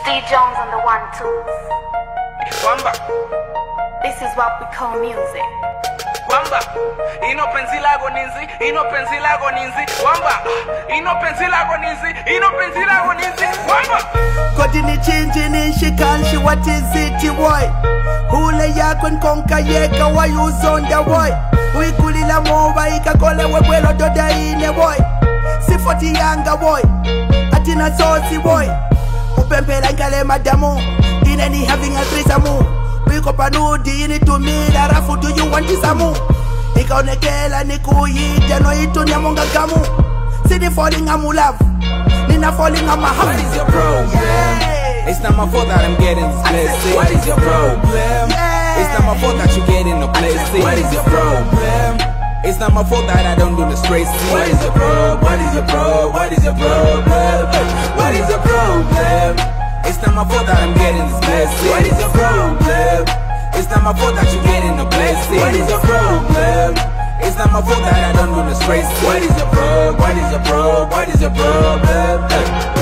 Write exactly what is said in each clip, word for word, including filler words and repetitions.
D Jones on the one twos. Wamba, This is what we call music. Wamba, ino penzi lako ninzi, ino penzi lako ninzi. Wamba, ino penzi lako ninzi, ino penzi lako ninzi. Wamba. Kodi ni chinji ni shikanshi, what is it boy? Hule yako nkonka yeka wa yuzonda boy. Uikulila moba ikakole webwelo doda ine boy. Sifoti yanga boy, atina sosi boy. Upempela ngale madamu, ineni having a threesome. Wiko panudi ini tumila rafu, do you want isamu? Ikaonekela nikuyite no itu nyamonga gamu. Sidi falling amu love, nina falling ama hafu. What is your problem? Yeah. It's not my fault that I'm getting this blessing. What is your problem? Yeah. It's not my fault that you get in the blessing. What is your problem? It's not my fault that I don't do the straight scene. What is your problem? What is your problem? What is your problem? What is your problem? It's not my fault that I'm getting this blessing. What is your problem? It's not my fault that you get in the blessing. What is your problem? It's not my fault that I don't do the straight scene. What is your problem? What is your problem? What is your problem?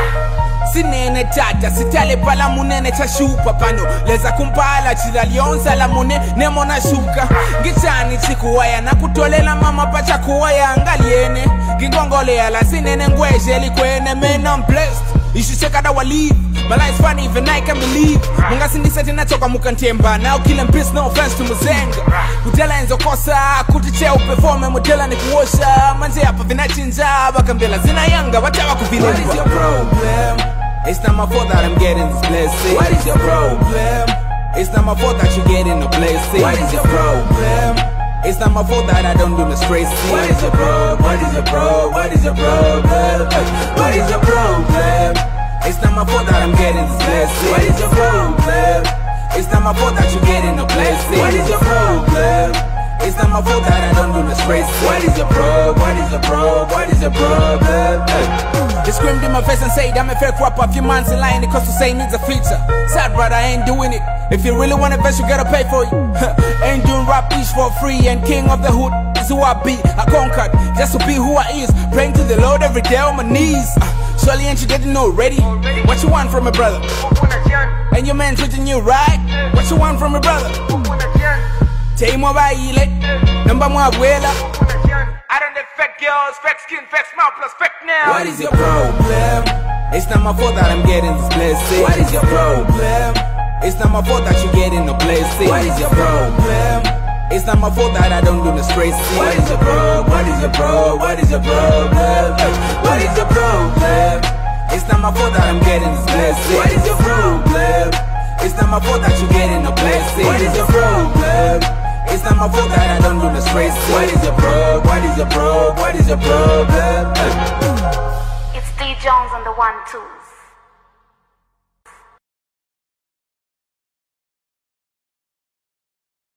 Sinene tata, sitale pala munene chashupa pano. Leza kumpala chila lionza la mune nemo na shuka. Gichani chikuwaya na kutolela mama pacha kuwaya angaliene. Gingongole ala sinene ngweje likwene. Man, I'm blessed, you should check out our leave. My life's funny, even I can't believe. Munga sindi seti na toka mukantemba. Now killing piss, no offense to Muzenga. Kudela enzo kosa, kutichea uperforme. Mudela ni kuosha, manje hapa vinachinja. Bakambela zina yanga, watawa kuvilemba. What is your problem? It's not my fault that I'm getting this blessing. What is your problem? It's not my fault that you get in the blessing. What is your problem? It's not my fault that I don't do the straight scene. What is your problem? What is your problem? What is your problem? What is your problem? It's not my fault that I'm getting this blessing. What is your problem? It's not my fault that you get in the blessing. What is your problem? It's not my fault that I don't do the straight scene. What is your problem? What is your problem? What is your problem? They screamed in my face and said I'm a fake rapper. A few months in line, it costs to say needs a feature. Sad brother, I ain't doing it. If you really want a verse, you gotta pay for it. Ain't doing rap each for free. And king of the hood is who I be. I conquered just to be who I is. Praying to the Lord every day on my knees. uh, Surely ain't you didn't know already? What you want from a brother? And your man treating you right? What you want from a brother? Tay mo ba ile? Namba mo abuela? I don't need fake girls, fake skin, fake smile plus fake nails. What is your problem? It's not my fault that I'm getting this blessing. What is your problem? It's not my fault that you get in the blessing. What is your problem? It's not my fault that I don't do the straight scene. What is your problem? What is your problem? What is your problem? What is your problem? It's not my fault that I'm getting this blessing. What is your problem? It's not my fault that you get in the blessing. What is your problem? It's not my fault that I don't do the straight scene. What is your problem? What is your problem? What is your problem? It's D Jones on the one twos.